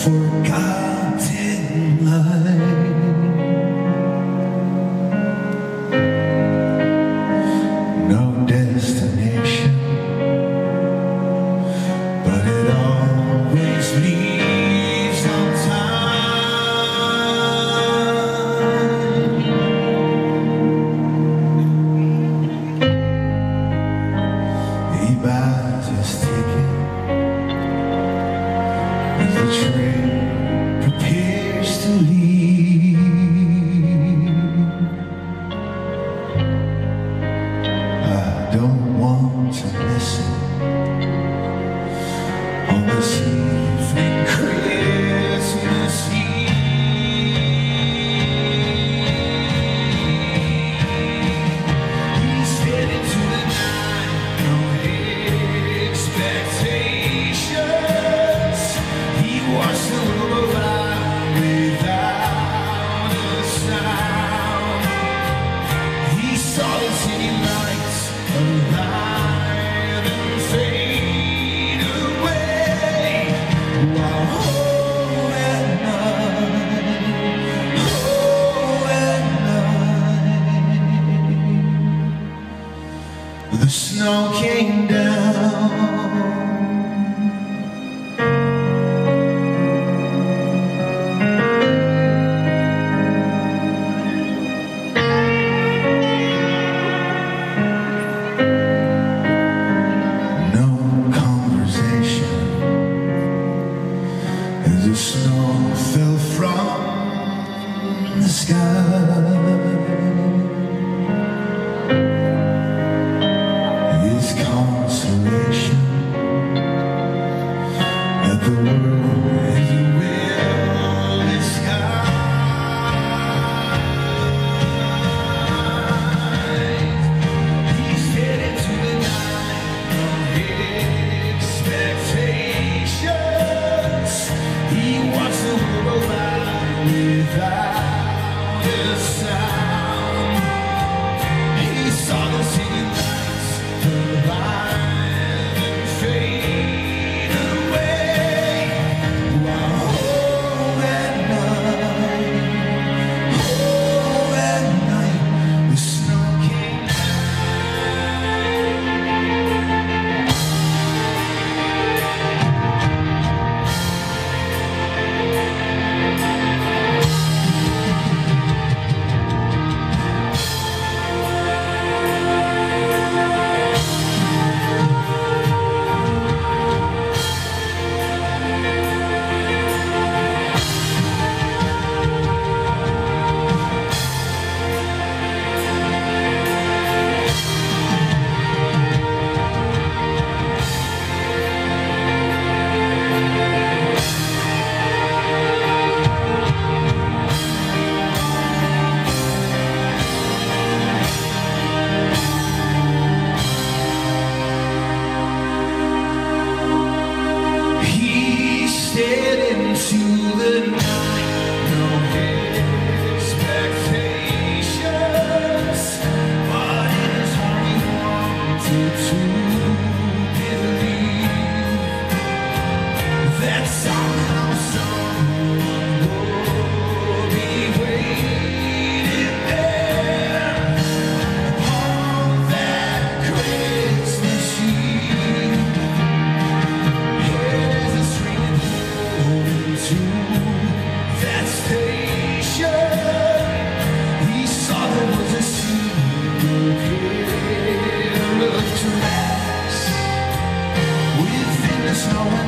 forgotten light. No destination, but it always leaves on time. He buys his ticket as the train prepares to leave. I don't want to listen on this evening Christmas Eve. He's headed to the night, no expectations. He wants to go by without a sound. He saw the city lights alive and fade away, while oh at night, the snow came down. As the snow fell from the sky, his consolation that the world is a real disguise. He's headed to the night of expectations. He wants to go by without a sound. He saw the city lights alive and fade away, while oh at night, the snow came into the night, no expectations, but it is hard he wanted to believe that somehow someone will be waiting there upon that Christmas Eve. Here's a street to that station. He saw there was a single pair of tracks within the snow.